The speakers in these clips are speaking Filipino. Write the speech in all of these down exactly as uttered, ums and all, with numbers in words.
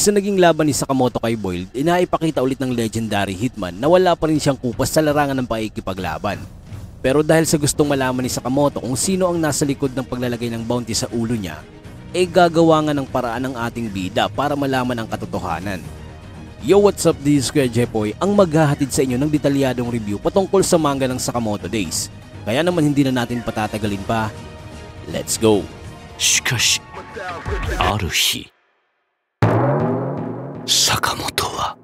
Sa naging laban ni Sakamoto kay Boiled, inaipakita ulit ng legendary hitman na wala pa rin siyang kupas sa larangan ng pakikipaglaban. Pero dahil sa gustong malaman ni Sakamoto kung sino ang nasa likod ng paglalagay ng bounty sa ulo niya, eh gagawa nga ng paraan ng ating bida para malaman ang katotohanan. Yo, what's up, this is Kuya Jepoy, ang maghahatid sa inyo ng detalyadong review patungkol sa manga ng Sakamoto Days. Kaya naman hindi na natin patatagalin pa, let's go! Shikashi, aru hi, Sakamoto wa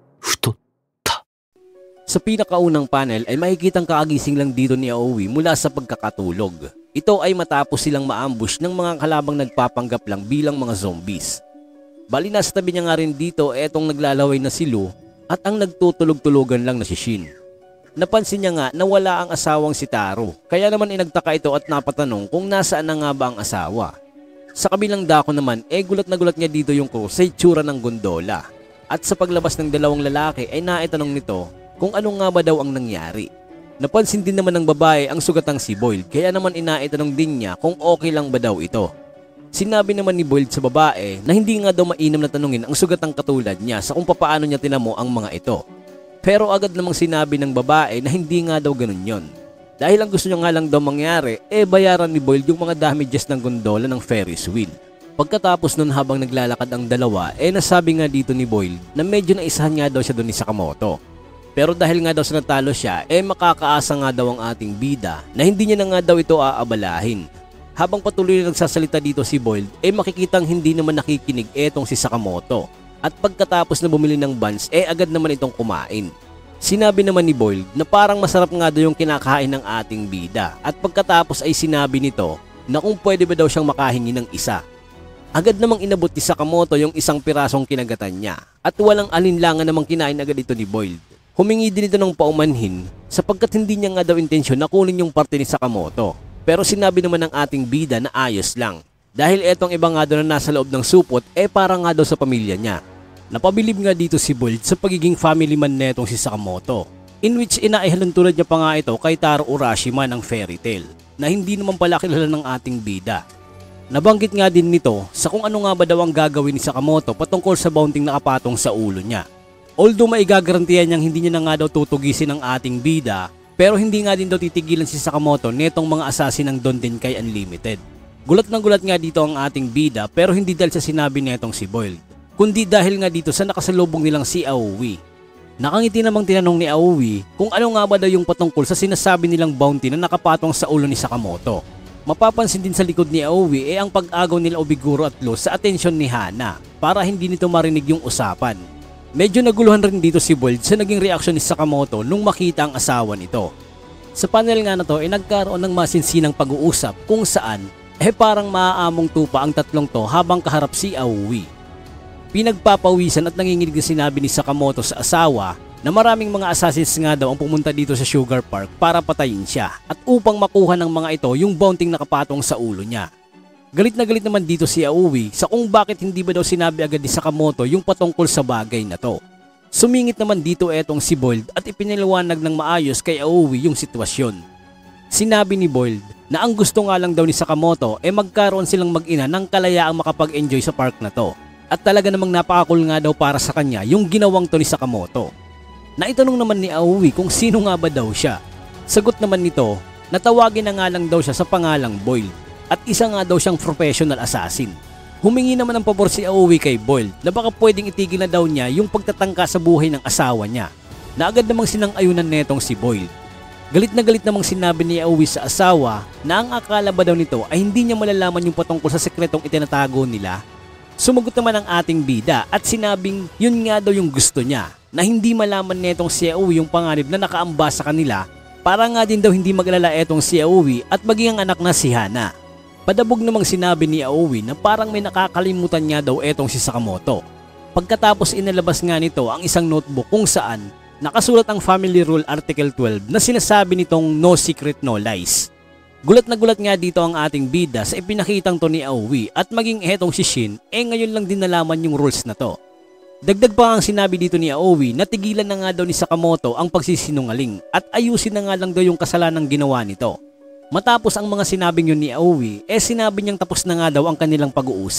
futotta. Sa pinakaunang panel ay makikitang kaagising lang dito ni Aoi mula sa pagkakatulog. Ito ay matapos silang maambush ng mga kalabang nagpapanggap lang bilang mga zombies. Bali nasa tabi niya nga rin dito etong naglalaway na si Lu at ang nagtutulog-tulogan lang na si Shin. Napansin niya nga na wala ang asawang si Taro, kaya naman inagtaka ito at napatanong kung nasaan na nga ba ang asawa. Sa kabilang dako naman eh gulat na gulat niya dito yung ko sa itsura ng gondola. At sa paglabas ng dalawang lalaki ay naitanong nito kung ano nga ba daw ang nangyari. Napansin din naman ng babae ang sugatang si Boiled, kaya naman inaitanong din niya kung okay lang ba daw ito. Sinabi naman ni Boiled sa babae na hindi nga daw mainam na tanungin ang sugatang katulad niya sa kung papaano niya tinamo ang mga ito. Pero agad namang sinabi ng babae na hindi nga daw ganun yon. Dahil ang gusto niya nga lang daw mangyari, eh bayaran ni Boiled yung mga damages ng gondola ng Ferris wheel. Pagkatapos nun habang naglalakad ang dalawa, eh nasabi nga dito ni Boiled na medyo naisahan nga daw siya doon ni Sakamoto. Pero dahil nga daw sa natalo siya, eh makakaasa nga daw ang ating bida na hindi niya na nga daw ito aabalahin. Habang patuloy na nagsasalita dito si Boiled, eh makikitang hindi naman nakikinig etong si Sakamoto. At pagkatapos na bumili ng buns, eh agad naman itong kumain. Sinabi naman ni Boiled na parang masarap nga daw yung kinakain ng ating bida. At pagkatapos ay sinabi nito na kung pwede ba daw siyang makahingi ng isa. Agad namang inabot ni Sakamoto yung isang pirasong kinagatan niya. At walang alinlangan namang kinain agad ito ni Boiled. Humingi din ito ng paumanhin sapagkat hindi niya nga daw intensyon na kunin yung parte ni Sakamoto. Pero sinabi naman ng ating bida na ayos lang. Dahil etong iba nga daw na nasa loob ng supot eh para nga daw sa pamilya niya. Napabilib nga dito si Boiled sa pagiging family man netong si Sakamoto. In which inaihalan tulad niya pa nga ito kay Taro Urashima ng Fairy Tail na hindi naman pala kilala ng ating bida. Nabanggit nga din nito sa kung ano nga ba daw ang gagawin ni Sakamoto patungkol sa bounting nakapatong sa ulo niya. Although maigagarantiyan niyang hindi niya na nga daw tutugisin ang ating bida, pero hindi nga din daw titigilan si Sakamoto netong mga assassin ng Don Denkai Unlimited. Gulat na gulat nga dito ang ating bida pero hindi dahil sa sinabi netong si Boiled, kundi dahil nga dito sa nakasalubong nilang si Aoi. Nakangiti namang tinanong ni Aoi kung ano nga ba daw yung patungkol sa sinasabi nilang bounty na nakapatong sa ulo ni Sakamoto. Mapapansin din sa likod ni Aoi eh ang pag-agaw nila Obiguro at Lo sa atensyon ni Hana para hindi nito marinig yung usapan. Medyo naguluhan rin dito si Boiled sa naging reaksyon ni Sakamoto nung makita ang asawa nito. Sa panel nga na to ay nagkaroon ng masinsinang pag-uusap kung saan eh parang maaamong tupa ang tatlong to habang kaharap si Aoi. Pinagpapawisan at nanginginig na sinabi ni Sakamoto sa asawa na maraming mga assassins nga daw ang pumunta dito sa Sugar Park para patayin siya at upang makuha ng mga ito yung bounting nakapatong sa ulo niya. Galit na galit naman dito si Aoi sa kung bakit hindi ba daw sinabi agad ni Sakamoto yung patungkol sa bagay na to. Sumingit naman dito etong si Boiled at ipinaliwanag ng maayos kay Aoi yung sitwasyon. Sinabi ni Boiled na ang gusto nga lang daw ni Sakamoto ay eh magkaroon silang mag-ina ng kalayaang makapag-enjoy sa park na to. At talaga namang napakakul nga daw para sa kanya yung ginawang to ni Sakamoto. Naitanong naman ni Aoi kung sino nga ba daw siya. Sagot naman nito na tawagin na nga lang daw siya sa pangalang Boiled at isa nga daw siyang professional assassin. Humingi naman ng pabor si Aoi kay Boiled na baka pwedeng itigil na daw niya yung pagtatangka sa buhay ng asawa niya na agad namang sinang-ayunan netong si Boiled. Galit na galit namang sinabi ni Aoi sa asawa na ang akala ba daw nito ay hindi niya malalaman yung patungkol sa sekretong itinatago nila. Sumagot naman ang ating bida at sinabing yun nga daw yung gusto niya na hindi malaman netong si Aoi yung panganib na nakaamba sa kanila para nga din daw hindi maglala etong si Aoi at maging ang anak na si Hana. Padabog namang sinabi ni Aoi na parang may nakakalimutan nga daw etong si Sakamoto. Pagkatapos inalabas nga nito ang isang notebook kung saan nakasulat ang Family Rule Article twelve na sinasabi nitong no secret no lies. Gulat na gulat nga dito ang ating bida sa ipinakitang to ni Aoi at maging etong si Shin eh ngayon lang din nalaman yung rules na to. Dagdag pa ang sinabi dito ni Aoi na tigilan na nga daw ni Sakamoto ang pagsisinungaling at ayusin na nga lang daw yung kasalanang ginawa nito. Matapos ang mga sinabing yun ni Aoi, eh sinabi niyang tapos na nga daw ang kanilang pag-uusap.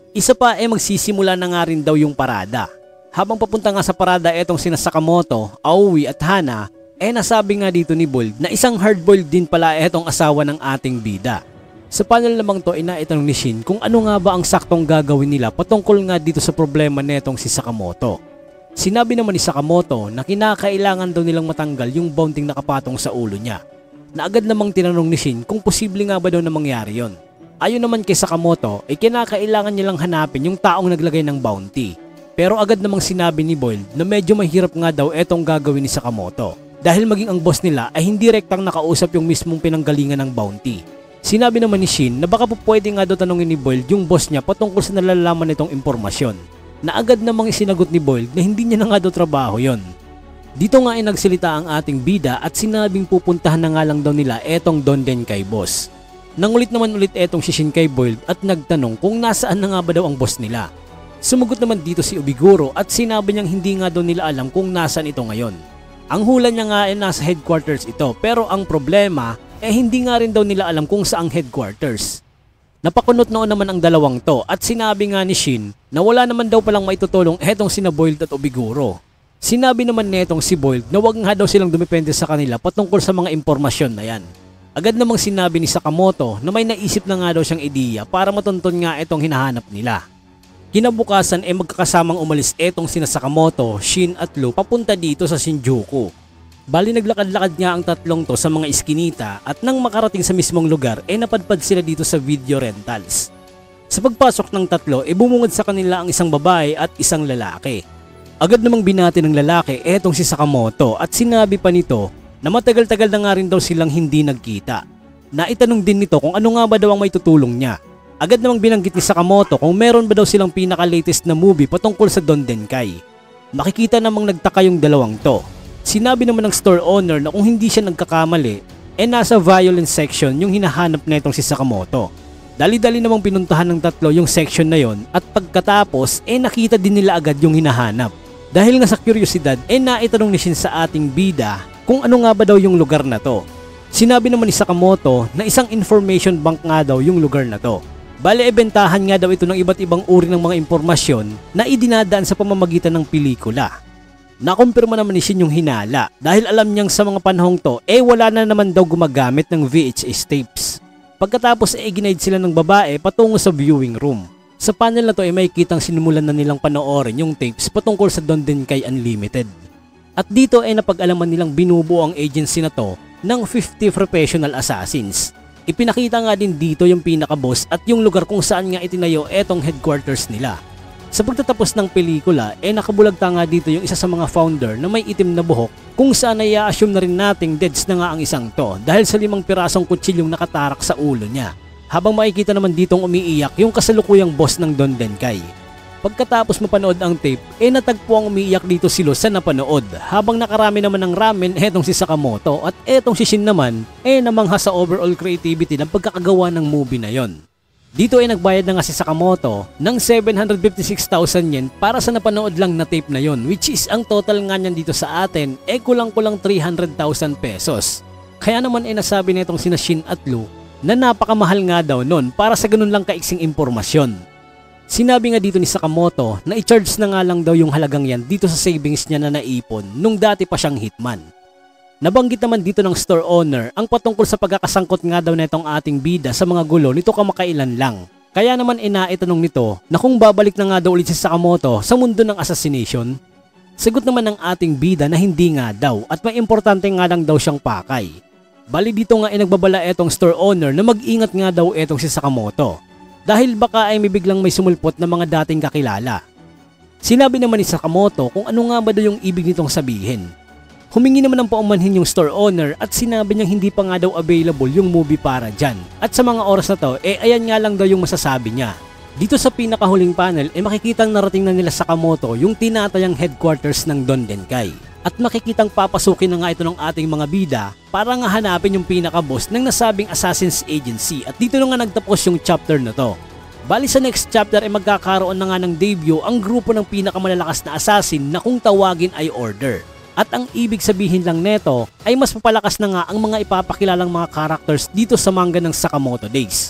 Isa pa ay magsisimula na nga rin daw yung parada. Habang papunta nga sa parada etong sina Sakamoto, Aoi at Hana, eh nasabi nga dito ni Bold na isang hardboiled din pala etong asawa ng ating bida. Sa panel namang to ay naitanong ni Shin kung ano nga ba ang saktong gagawin nila patungkol nga dito sa problema netong si Sakamoto. Sinabi naman ni Sakamoto na kinakailangan daw nilang matanggal yung bounting nakapatong sa ulo niya. Na agad namang tinanong ni Shin kung posible nga ba daw na mangyari yon. Ayon naman kay Sakamoto ay kinakailangan nilang hanapin yung taong naglagay ng bounty. Pero agad namang sinabi ni Bold na medyo mahirap nga daw etong gagawin ni Sakamoto. Dahil maging ang boss nila ay hindi rektang nakausap yung mismong pinanggalingan ng bounty. Sinabi naman ni Shin na baka po pwede nga daw tanongin ni Bold yung boss niya patungkol sa nalalaman nitong impormasyon. Na agad namang isinagot ni Bold na hindi niya na nga daw trabaho yon. Dito nga ay nagsalita ang ating bida at sinabing pupuntahan na nga lang daw nila etong Donden kay boss. Nangulit naman ulit etong si Shin kay Bold at nagtanong kung nasaan na nga ba daw ang boss nila. Sumagot naman dito si Obiguro at sinabi niyang hindi nga daw nila alam kung nasaan ito ngayon. Ang hula niya nga ay nasa headquarters ito pero ang problema eh hindi nga rin daw nila alam kung saang headquarters. Napakunot noon naman ang dalawang to at sinabi nga ni Shin na wala naman daw palang maitutulong etong sina Bold at Obiguro. Sinabi naman netong si Bold na wag nga daw silang dumepende sa kanila patungkol sa mga impormasyon na yan. Agad namang sinabi ni Sakamoto na may naisip na nga daw siyang ideya para matunton nga itong hinahanap nila. Kinabukasan ay eh magkakasamang umalis etong sina Sakamoto, Shin at Lu papunta dito sa Shinjuku. Bali naglakad-lakad nga ang tatlong to sa mga iskinita at nang makarating sa mismong lugar ay eh napadpad sila dito sa video rentals. Sa pagpasok ng tatlo ay eh bumungad sa kanila ang isang babae at isang lalaki. Agad namang binati ng lalaki etong si Sakamoto at sinabi pa nito na matagal-tagal na nga rin daw silang hindi nagkita. Naitanong din nito kung ano nga ba daw ang may tutulong niya. Agad namang binanggit ni Sakamoto kung meron ba daw silang pinaka-latest na movie patungkol sa Dondenkai. Makikita namang nagtaka yung dalawang to. Sinabi naman ng store owner na kung hindi siya nagkakamali, eh nasa violence section yung hinahanap netong si Sakamoto. Dali-dali namang pinuntahan ng tatlo yung section na yon at pagkatapos eh nakita din nila agad yung hinahanap. Dahil nga sa kuryosidad eh naitanong ni Shin sa ating bida kung ano nga ba daw yung lugar na to. Sinabi naman ni Sakamoto na isang information bank nga daw yung lugar na to. Bale ebentahan nga daw ito ng iba't ibang uri ng mga impormasyon na idinadaan sa pamamagitan ng pelikula. Nakumpirma naman ni Shin yung hinala dahil alam niyang sa mga panahong to eh wala na naman daw gumagamit ng V H S tapes. Pagkatapos ay eh, ginaid sila ng babae patungo sa viewing room. Sa panel na to ay eh, may kitang sinimulan na nilang panoorin yung tapes patungkol sa Dondenkai Unlimited. At dito ay eh, napag-alaman nilang binubuo ang agency na to ng fifty professional assassins. Ipinakita nga din dito yung pinaka-boss at yung lugar kung saan nga itinayo etong headquarters nila. Sa pagtatapos ng pelikula, eh nakabulagta nga dito yung isa sa mga founder na may itim na buhok kung saan ay i-assume na rin nating deads na nga ang isang to dahil sa limang pirasong kutsilyong nakatarak sa ulo niya. Habang makikita naman ditong umiiyak yung kasalukuyang boss ng Dondenkai. Pagkatapos mapanood ang tape, eh natagpo ang umiiyak dito si Lu sa napanood habang nakarami naman ng ramen etong si Sakamoto at etong si Shin naman eh namangha sa overall creativity ng pagkakagawa ng movie na yon. Dito ay nagbayad na nga si Sakamoto ng seven hundred fifty-six thousand yen para sa napanood lang na tape na yon, which is ang total nga niyan dito sa atin eh kulang-kulang three hundred thousand pesos. Kaya naman ay nasabi nitong sina Shin at Lu na napakamahal nga daw nun para sa ganun lang kaiksing impormasyon. Sinabi nga dito ni Sakamoto na i-charge na nga lang daw yung halagang yan dito sa savings niya na naipon nung dati pa siyang hitman. Nabanggit naman dito ng store owner ang patungkol sa pagkakasangkot nga daw nitong ating bida sa mga gulo nito kamakailan lang. Kaya naman inaitanong nito na kung babalik na nga daw ulit si Sakamoto sa mundo ng assassination. Sagot naman ng ating bida na hindi nga daw at may importante nga lang daw siyang pakay. Bali dito nga ay nagbabala etong store owner na mag-ingat nga daw etong si Sakamoto. Dahil baka ay may biglang may sumulpot na mga dating kakilala. Sinabi naman ni Sakamoto kung ano nga ba daw yung ibig nitong sabihin. Humingi naman ng paumanhin yung store owner at sinabi niyang hindi pa nga daw available yung movie para dyan. At sa mga oras na to, eh ayan nga lang daw yung masasabi niya. Dito sa pinakahuling panel, eh makikitang narating na nila Sakamoto yung tinatayang headquarters ng Dondenkai. At makikitang papasukin na nga ito ng ating mga bida para nga hanapin yung pinaka-boss ng nasabing Assassin's Agency. At dito na nga nagtapos yung chapter na to. Bali sa next chapter ay magkakaroon na nga ng debut ang grupo ng pinakamalalakas na assassin na kung tawagin ay Order. At ang ibig sabihin lang neto ay mas papalakas na nga ang mga ipapakilalang mga characters dito sa manga ng Sakamoto Days.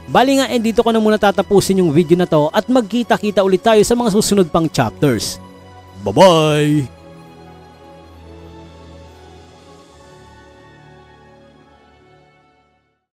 Bali nga, eh, dito ko na muna tatapusin yung video na to at magkita-kita ulit tayo sa mga susunod pang chapters. Bye-bye!